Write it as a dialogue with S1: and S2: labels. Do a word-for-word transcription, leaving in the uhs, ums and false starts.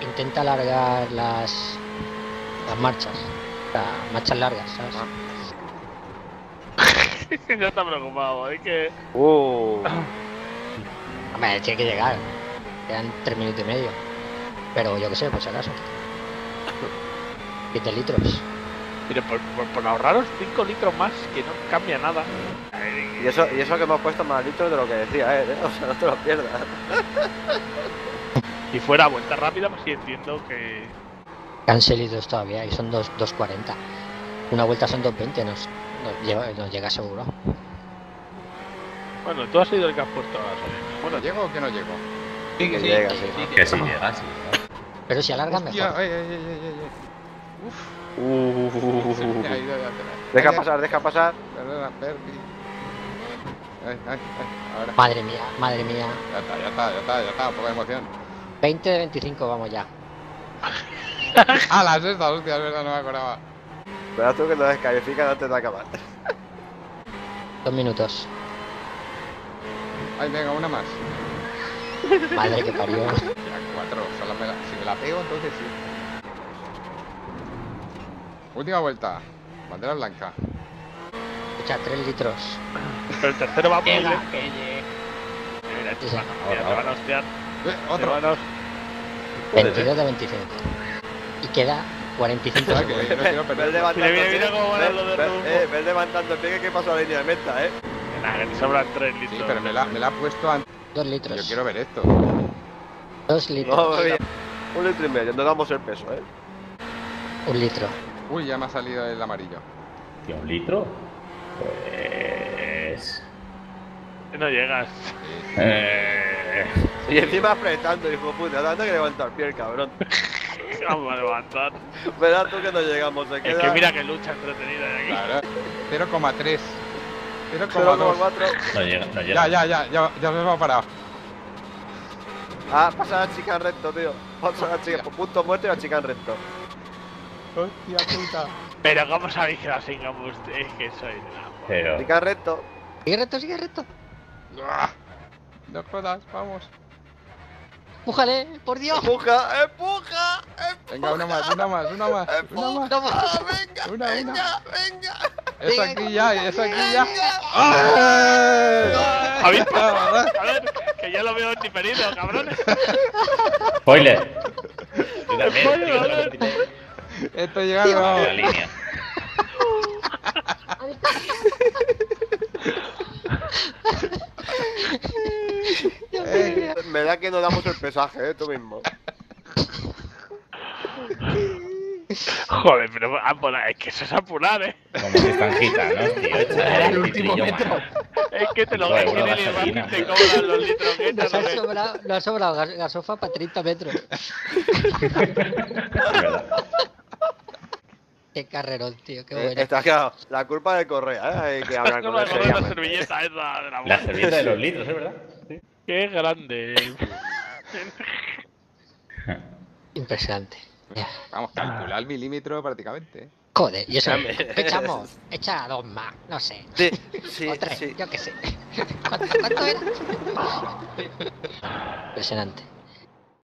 S1: intenta alargar las las marchas, las marchas largas, ¿sabes?
S2: Ya está preocupado, es que...
S3: Uh.
S1: Hombre, tiene que llegar. Quedan tres minutos y medio. Pero yo qué sé, por si acaso. siete litros.
S2: Mire, por, por, por ahorraros cinco litros más, que no cambia nada.
S3: Y eso, y eso que hemos puesto más litros de lo que decía él, ¿eh? O sea, no te lo pierdas.
S2: Si fuera vuelta rápida, pues sí entiendo que...
S1: Cancel litros todavía y son dos cuarenta. Una vuelta son dos veinte, nos, nos, lleva, nos llega seguro.
S2: Bueno, tú has sido el que has puesto la gasolina.
S4: Bueno, ¿llego o que no llego?
S5: Sí, que sí,
S3: llega,
S5: sí,
S3: sí.
S5: sí,
S6: Que sí llega, sí.
S1: Pero si alargan
S4: Hostia,
S1: mejor.
S4: ay, ay, ay, ay, ay. Uf.
S3: Uh.
S4: Se me ha ido ya atrás.
S3: Deja
S4: Ay,
S3: pasar, deja pasar.
S4: Perdona, Perky. Ay, ay, ay, ahora.
S1: Madre mía, madre mía.
S4: Ya está, ya está, ya está, ya está, poca emoción.
S1: veinte de veinticinco, vamos ya.
S4: Ah, la sexta, hostia, es verdad, no me acordaba.
S3: Verás tú que lo descalifican antes de acabar.
S1: Dos minutos.
S4: Ay, venga, una más.
S1: Madre que parió.
S4: Ya, cuatro, solo me la... si me la pego, entonces sí. Última vuelta. Bandera blanca.
S1: Echa tres litros.
S2: Pero el tercero va por
S5: Llega,
S2: el...
S5: que llegue.
S2: Mira, te
S1: Sí,
S2: van a hostiar, te van a hostiar.
S4: Eh,
S2: Te
S4: otro.
S2: van a-
S1: veintidós de veinticinco. Y queda cuarenta y cinco
S4: Ah, que
S1: segundos.
S4: yo no quiero
S3: Ves
S4: perder.
S3: levantando
S2: Mira, mira,
S3: el
S2: mira
S3: pie,
S2: cómo van
S3: ves-
S2: los de
S3: ves-
S2: rumbo.
S3: eh, ves levantando el pie que pasó a la línea de meta, eh.
S2: Nada, que te sobran tres litros.
S4: Sí, pero me la, me la ha puesto antes.
S1: Dos litros.
S4: Yo quiero ver esto.
S1: Dos litros.
S3: No, bien. Un litro y medio, no damos el peso, eh.
S1: Un litro.
S4: Uy, ya me ha salido el amarillo.
S6: Tío, ¿un litro? Pues...
S2: No llegas.
S4: Sí.
S6: Eh...
S3: Y encima apretando, hijo de puta, dando que levantar pie el cabrón.
S2: Vamos a levantar.
S3: Verás tú que no llegamos, se
S2: Es
S3: queda
S2: que mira que lucha entretenida de aquí.
S4: Claro. cero coma tres. cero
S3: cero
S4: coma
S3: coma
S4: dos.
S3: cuatro.
S6: No llega, no
S4: Ya,
S6: llega.
S4: ya, ya, ya, ya me va parado.
S3: Ah, pasa la chica en recto, tío. Pasa la chica, por punto muerto y la chica en recto.
S4: Hostia puta.
S2: Pero ¿cómo sabéis que la singamos? Es que soy de la...
S6: Pero...
S3: Chica en recto.
S1: Sigue recto, sigue recto.
S4: Ah, no jodas, vamos.
S1: ¡Pújale! ¡Por Dios!
S3: ¡Empuja! ¡Empuja!
S4: Venga, una más, una más, una más. Una más.
S3: ¡Empuja! ¡Venga!
S4: Una,
S3: ¡Venga!
S4: una.
S3: ¡Venga!
S4: Es aquí ya, es aquí ya.
S3: ¡Venga!
S4: ¡Ay!
S2: ¿Habéis pasado? A ver, que ya lo veo en diferido, cabrones.
S6: ¡Spoiler! Yo también,
S2: Spoiler,
S6: digo,
S2: a ver.
S6: lo que
S4: Esto
S6: tiene
S4: llega
S6: la
S4: luego.
S6: línea.
S4: Eh,
S3: Me da que no damos el pesaje, eh, tú mismo.
S2: Joder, pero apurar, es que eso es apurar, eh.
S6: Como si están gitanos, tío. Echa
S5: El
S6: un
S5: último
S6: litrillo
S5: metro.
S6: más.
S2: Es que te lo
S6: Joder,
S2: ves que
S6: una
S2: en el
S6: gasolina.
S2: barco te cobran los litros que
S1: Nos
S2: echas.
S1: ha
S2: ¿no?
S1: sobrado, nos ha sobrado gas- gasofa para treinta metros.
S6: Es verdad.
S1: Qué carrerón, tío, qué
S3: Eh,
S1: bueno.
S3: está claro, la culpa de Correa, eh. Hay que hablar
S2: No
S3: con
S2: me
S3: él
S2: acuerdo de la
S3: seriamente.
S2: servilleta esa de la
S6: La
S2: muerte.
S6: servilleta de los litros, ¿es verdad? Sí.
S2: Qué grande.
S1: Impresionante. Ya.
S4: Vamos, calcular el milímetro prácticamente.
S1: Joder, y eso.
S3: Dame.
S1: Echamos. Echa dos más, no sé.
S3: Sí, sí,
S1: o tres,
S3: sí.
S1: yo qué sé. ¿Cuánto, cuánto era? Impresionante.